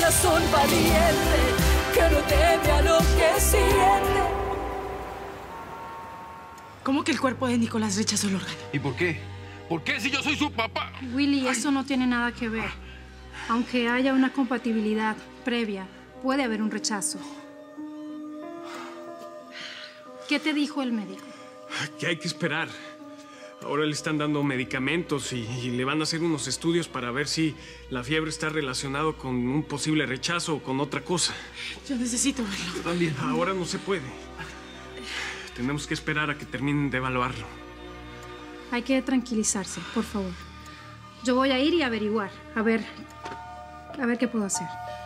corazón valiente que no teme a lo que siente. ¿Cómo que el cuerpo de Nicolás rechazó el órgano? ¿Y por qué? ¿Por qué si yo soy su papá? Willy, eso no tiene nada que ver. Aunque haya una compatibilidad previa, puede haber un rechazo. ¿Qué te dijo el médico? Que hay que esperar. Ahora le están dando medicamentos y le van a hacer unos estudios para ver si la fiebre está relacionada con un posible rechazo o con otra cosa. Yo necesito verlo. Yo también. Ahora no se puede. Tenemos que esperar a que terminen de evaluarlo. Hay que tranquilizarse, por favor. Yo voy a ir y averiguar. A ver qué puedo hacer.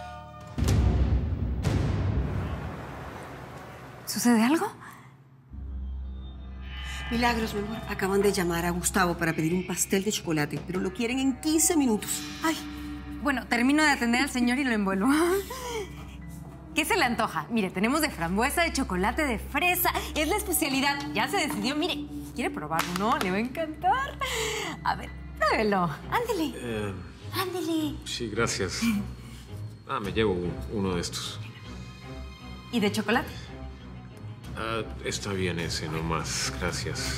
¿Sucede algo? Milagros, mi amor. Acaban de llamar a Gustavo para pedir un pastel de chocolate, pero lo quieren en 15 minutos. Ay, bueno, termino de atender al señor y lo envuelvo. ¿Qué se le antoja? Mire, tenemos de frambuesa, de chocolate, de fresa. Es la especialidad. Ya se decidió. Mire, ¿quiere probarlo, no? Le va a encantar. A ver, pruébelo. Ándele. Ándele. Sí, gracias. Me llevo uno de estos. ¿Y de chocolate? Está bien ese nomás. Gracias.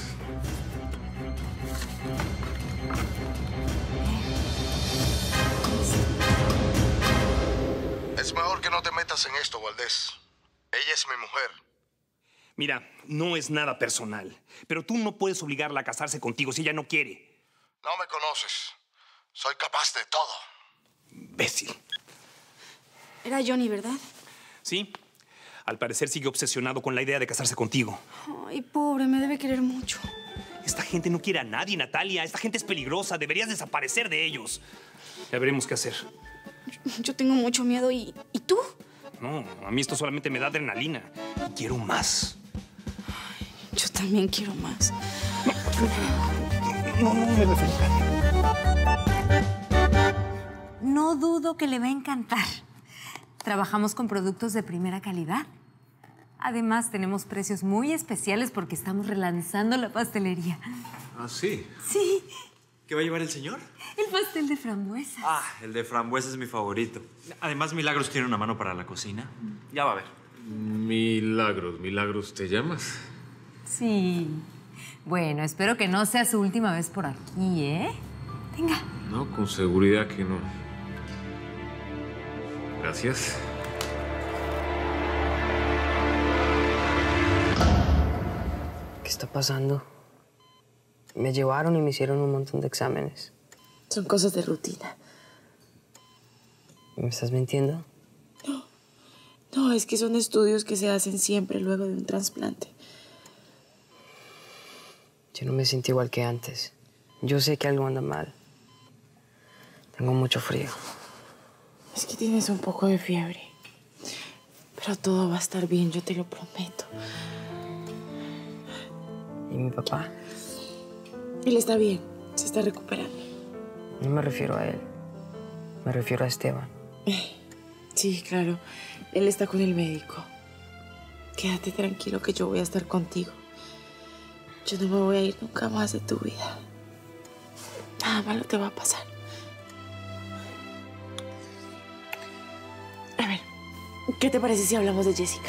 Es mejor que no te metas en esto, Valdés. Ella es mi mujer. Mira, no es nada personal, pero tú no puedes obligarla a casarse contigo si ella no quiere. No me conoces. Soy capaz de todo. Imbécil. Era Johnny, ¿verdad? Sí. Al parecer sigue obsesionado con la idea de casarse contigo. Ay, pobre, me debe querer mucho. Esta gente no quiere a nadie, Natalia. Esta gente es peligrosa. Deberías desaparecer de ellos. Ya veremos qué hacer. Yo tengo mucho miedo. ¿Y tú? No, a mí esto solamente me da adrenalina. Quiero más. Yo también quiero más. No me refiero. No dudo que le va a encantar. Trabajamos con productos de primera calidad. Además, tenemos precios muy especiales porque estamos relanzando la pastelería. ¿Ah, sí? Sí. ¿Qué va a llevar el señor? El pastel de frambuesas. El de frambuesa es mi favorito. Además, Milagros tiene una mano para la cocina. Ya va a ver. Milagros, ¿te llamas? Sí. Bueno, espero que no sea su última vez por aquí, ¿eh? Venga. No, con seguridad que no. Gracias. ¿Qué está pasando? Me llevaron y me hicieron un montón de exámenes. Son cosas de rutina. ¿Me estás mintiendo? No, es que son estudios que se hacen siempre luego de un trasplante. Yo no me siento igual que antes. Yo sé que algo anda mal. Tengo mucho frío. Es que tienes un poco de fiebre. Pero todo va a estar bien, yo te lo prometo. ¿Y mi papá? Él está bien, se está recuperando. No me refiero a él. Me refiero a Esteban. Sí, claro. Él está con el médico. Quédate tranquilo que yo voy a estar contigo. Yo no me voy a ir nunca más de tu vida. Nada malo te va a pasar. A ver, ¿qué te parece si hablamos de Jessica?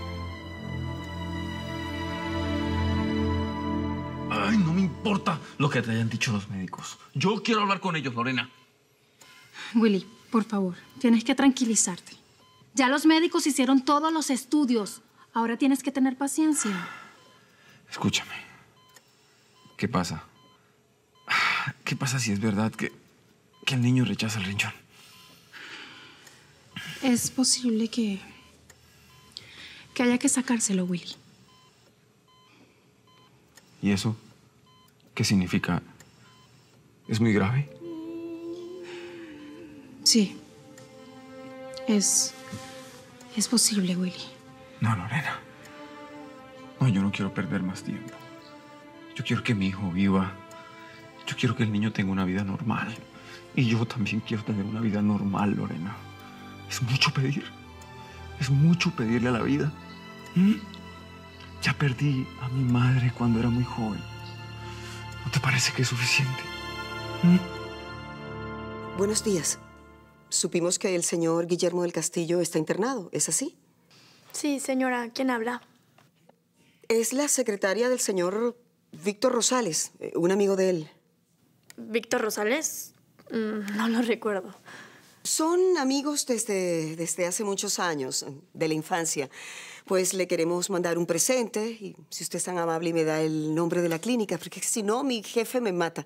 Ay, no me importa lo que te hayan dicho los médicos. Yo quiero hablar con ellos, Lorena. Willy, por favor, tienes que tranquilizarte. Ya los médicos hicieron todos los estudios. Ahora tienes que tener paciencia. Escúchame. ¿Qué pasa? ¿Qué pasa si es verdad que el niño rechaza el riñón? Es posible que haya que sacárselo, Willy. ¿Y eso qué significa? ¿Es muy grave? Sí. Es posible, Willy. No, Lorena. No, yo no quiero perder más tiempo. Yo quiero que mi hijo viva. Yo quiero que el niño tenga una vida normal. Y yo también quiero tener una vida normal, Lorena. Es mucho pedir. Es mucho pedirle a la vida. Ya perdí a mi madre cuando era muy joven. ¿No te parece que es suficiente? Buenos días. supimos que el señor Guillermo del Castillo está internado. ¿Es así? Sí, señora. ¿Quién habla? Es la secretaria del señor Víctor Rosales, un amigo de él. ¿Víctor Rosales? No lo recuerdo. Son amigos desde hace muchos años, de la infancia. Pues le queremos mandar un presente y si usted es tan amable y me da el nombre de la clínica, porque si no, mi jefe me mata.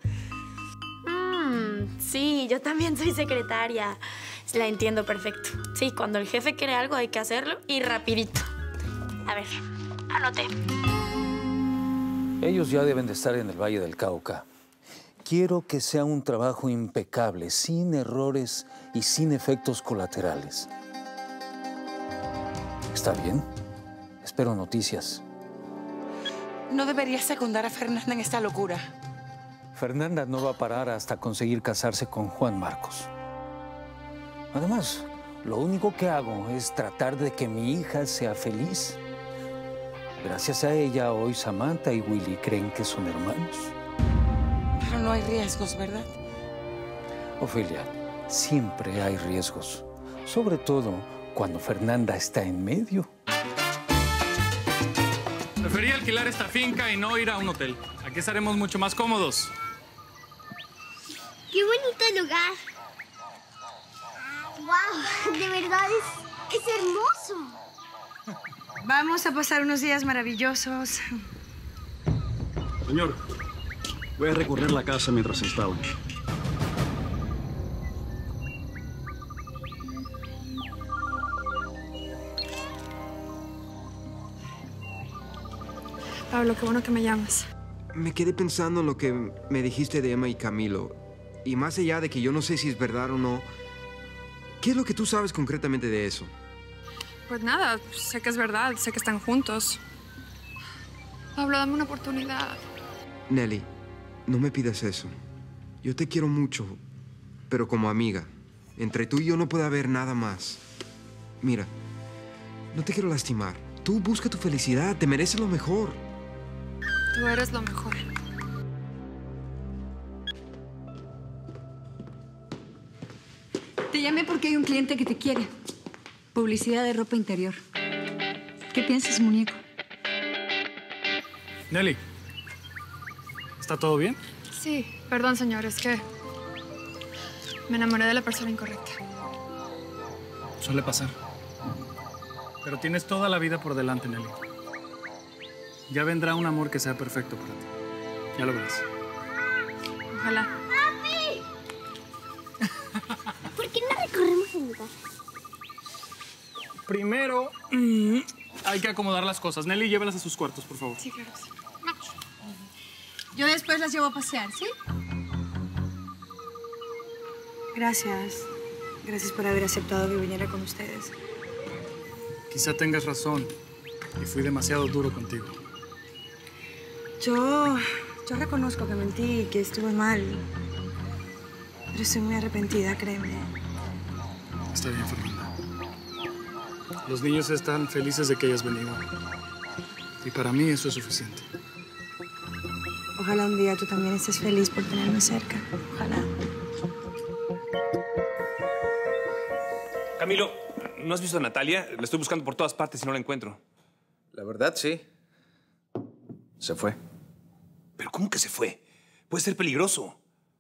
Sí, yo también soy secretaria. La entiendo perfecto. Sí, cuando el jefe quiere algo hay que hacerlo y rapidito. A ver, anoté. Ellos ya deben de estar en el Valle del Cauca. Quiero que sea un trabajo impecable, sin errores y sin efectos colaterales. ¿Está bien? Espero noticias. No deberías secundar a Fernanda en esta locura. Fernanda no va a parar hasta conseguir casarse con Juan Marcos. Además, lo único que hago es tratar de que mi hija sea feliz. Gracias a ella, hoy Samantha y Willy creen que son hermanos. Pero no hay riesgos, ¿verdad? Ofelia, siempre hay riesgos. Sobre todo cuando Fernanda está en medio. Prefería alquilar esta finca y no ir a un hotel. Aquí estaremos mucho más cómodos. ¡Qué bonito lugar! ¡Wow! De verdad es hermoso. Vamos a pasar unos días maravillosos. Señor, voy a recorrer la casa mientras se instalan. Pablo, qué bueno que me llamas. Me quedé pensando en lo que me dijiste de Emma y Camilo. Y más allá de que yo no sé si es verdad o no, ¿qué es lo que tú sabes concretamente de eso? Pues nada, sé que es verdad, sé que están juntos. Pablo, dame una oportunidad. Nelly, no me pidas eso. Yo te quiero mucho, pero como amiga. Entre tú y yo no puede haber nada más. Mira, no te quiero lastimar. Tú busca tu felicidad, te mereces lo mejor. Tú eres lo mejor. Te llamé porque hay un cliente que te quiere. Publicidad de ropa interior. ¿Qué piensas, muñeco? Nelly, ¿está todo bien? Sí, perdón, señor, es que me enamoré de la persona incorrecta. Suele pasar. Pero tienes toda la vida por delante, Nelly. Ya vendrá un amor que sea perfecto para ti. Ya lo verás. Ojalá. ¡Papi! ¿Por qué no recorremos el lugar? Primero, hay que acomodar las cosas. Nelly, llévelas a sus cuartos, por favor. Sí, claro. Yo después las llevo a pasear, ¿sí? Gracias. Gracias por haber aceptado que viniera con ustedes. Quizá tengas razón y fui demasiado duro contigo. Yo reconozco que mentí y que estuve mal. Pero estoy muy arrepentida, créeme. Está bien, Fernanda. Los niños están felices de que hayas venido. Y para mí eso es suficiente. Ojalá un día tú también estés feliz por tenerme cerca. Ojalá. Camilo, ¿no has visto a Natalia? La estoy buscando por todas partes y no la encuentro. La verdad, sí. Se fue. ¿Pero cómo que se fue? Puede ser peligroso.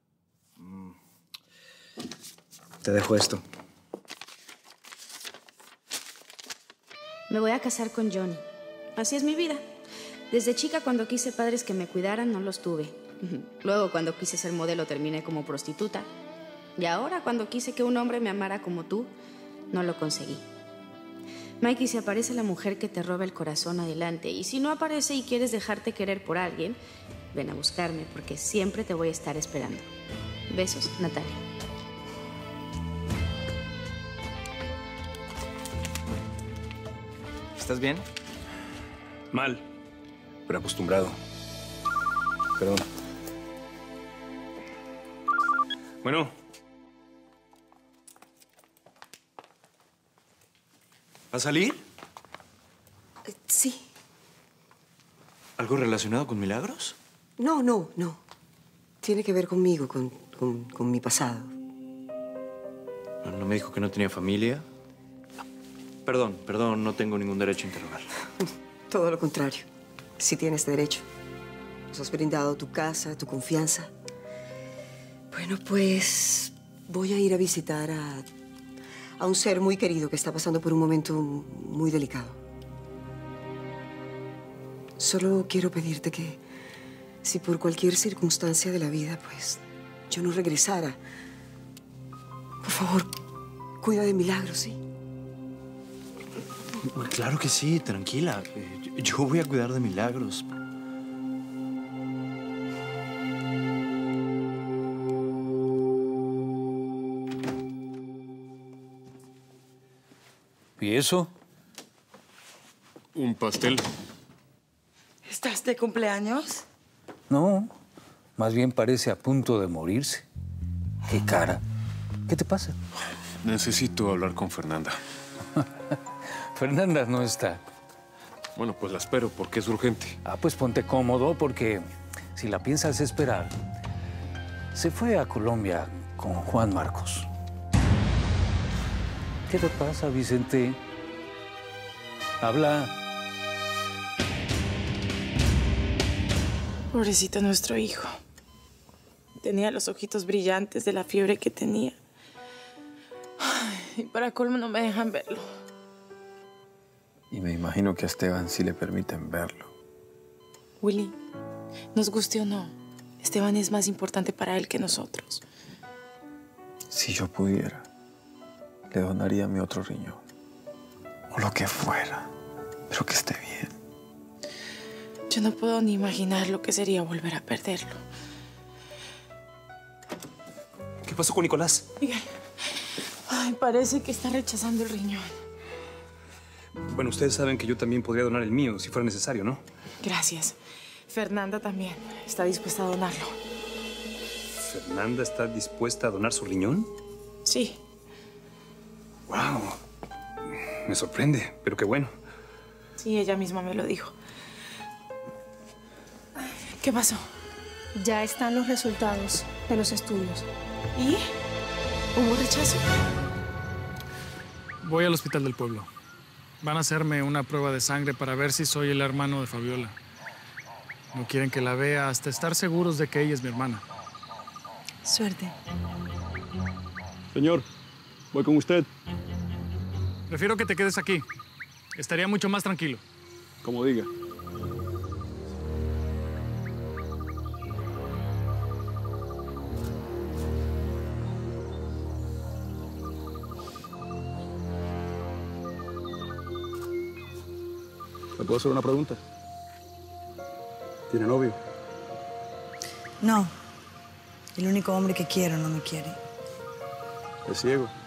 Te dejo esto. Me voy a casar con Johnny. Así es mi vida. Desde chica, cuando quise padres que me cuidaran, no los tuve. Luego, cuando quise ser modelo, terminé como prostituta. Y ahora, cuando quise que un hombre me amara como tú, no lo conseguí. Mikey, si aparece la mujer que te roba el corazón, adelante. Y si no aparece y quieres dejarte querer por alguien, ven a buscarme, porque siempre te voy a estar esperando. Besos, Natalia. ¿Estás bien? Mal, pero acostumbrado. Perdón. Bueno. ¿Va a salir? Sí. ¿Algo relacionado con Milagros? No. Tiene que ver conmigo, con mi pasado. ¿No me dijo que no tenía familia? Perdón, no tengo ningún derecho a interrogar. Todo lo contrario. Sí tienes derecho. Nos has brindado tu casa, tu confianza. Bueno, pues voy a ir a visitar a un ser muy querido que está pasando por un momento muy delicado. Solo quiero pedirte que, si por cualquier circunstancia de la vida, pues, yo no regresara, por favor, cuida de Milagros, ¿sí? Claro que sí, tranquila. Yo voy a cuidar de Milagros. ¿Y eso? Un pastel. ¿Estás de cumpleaños? No, más bien parece a punto de morirse. ¿Qué cara? ¿Qué te pasa? Necesito hablar con Fernanda. Fernanda no está. Bueno, pues la espero porque es urgente. Ah, pues ponte cómodo porque si la piensas esperar, se fue a Colombia con Juan Marcos. ¿Qué te pasa, Vicente? Habla. Pobrecito nuestro hijo. Tenía los ojitos brillantes de la fiebre que tenía. Ay, y para colmo no me dejan verlo. Y me imagino que a Esteban sí le permiten verlo. Willy, nos guste o no, Esteban es más importante para él que nosotros. Si yo pudiera, le donaría mi otro riñón. O lo que fuera, pero que esté bien. Yo no puedo ni imaginar lo que sería volver a perderlo. ¿Qué pasó con Nicolás? Miguel, ay, parece que está rechazando el riñón. Bueno, ustedes saben que yo también podría donar el mío si fuera necesario, ¿no? Gracias. Fernanda también está dispuesta a donarlo. ¿Fernanda está dispuesta a donar su riñón? Sí. ¡Wow! Me sorprende, pero qué bueno. Sí, ella misma me lo dijo. ¿Qué pasó? Ya están los resultados de los estudios. ¿Y? ¿Hubo rechazo? Voy al hospital del pueblo. Van a hacerme una prueba de sangre para ver si soy el hermano de Fabiola. No quieren que la vea hasta estar seguros de que ella es mi hermana. Suerte. Señor, voy con usted. Prefiero que te quedes aquí. Estaría mucho más tranquilo. Como diga. ¿Le puedo hacer una pregunta? ¿Tiene novio? No. El único hombre que quiero no me quiere. ¿Es ciego?